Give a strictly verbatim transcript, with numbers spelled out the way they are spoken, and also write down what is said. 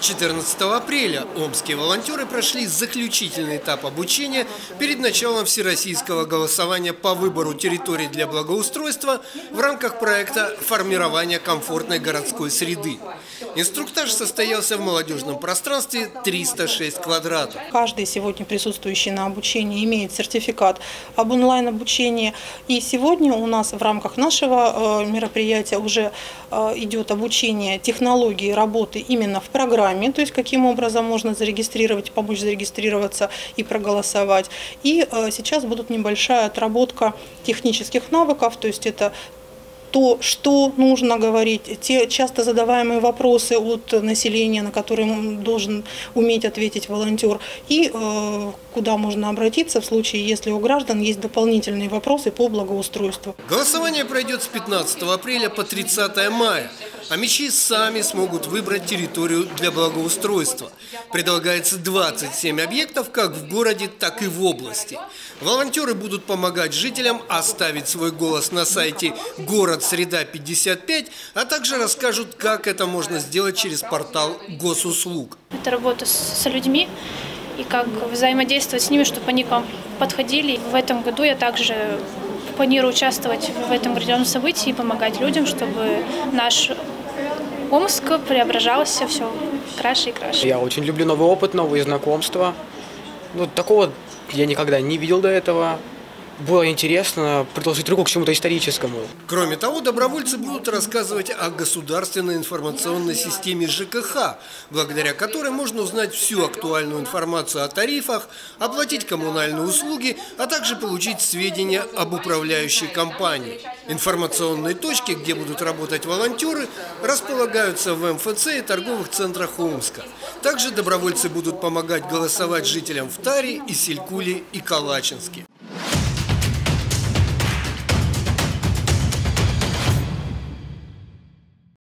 четырнадцатого апреля омские волонтеры прошли заключительный этап обучения перед началом всероссийского голосования по выбору территорий для благоустройства в рамках проекта формирования комфортной городской среды. Инструктаж состоялся в молодежном пространстве триста шесть квадратов. Каждый сегодня присутствующий на обучении имеет сертификат об онлайн-обучении. И сегодня у нас в рамках нашего мероприятия уже идет обучение технологии работы именно в программе, то есть каким образом можно зарегистрировать, помочь зарегистрироваться и проголосовать. И сейчас будет небольшая отработка технических навыков, то есть это то, что нужно говорить, те часто задаваемые вопросы от населения, на которые должен уметь ответить волонтер, и э, куда можно обратиться в случае, если у граждан есть дополнительные вопросы по благоустройству. Голосование пройдет с пятнадцатого апреля по тридцатое мая. А омичи сами смогут выбрать территорию для благоустройства. Предлагается двадцать семь объектов как в городе, так и в области. Волонтеры будут помогать жителям оставить свой голос на сайте город среда пятьдесят пять, а также расскажут, как это можно сделать через портал госуслуг. Это работа с людьми и как взаимодействовать с ними, чтобы они к вам подходили. В этом году я также планирую участвовать в этом грядущем событии и помогать людям, чтобы наш Омск преображался все краше и краше. Я очень люблю новый опыт, новые знакомства. Ну, такого я никогда не видел до этого. Было интересно предложить руку к чему-то историческому. Кроме того, добровольцы будут рассказывать о государственной информационной системе ЖКХ, благодаря которой можно узнать всю актуальную информацию о тарифах, оплатить коммунальные услуги, а также получить сведения об управляющей компании. Информационные точки, где будут работать волонтеры, располагаются в эм эф цэ и торговых центрах Омска. Также добровольцы будут помогать голосовать жителям в Таре, Исилькуле и Калачинске.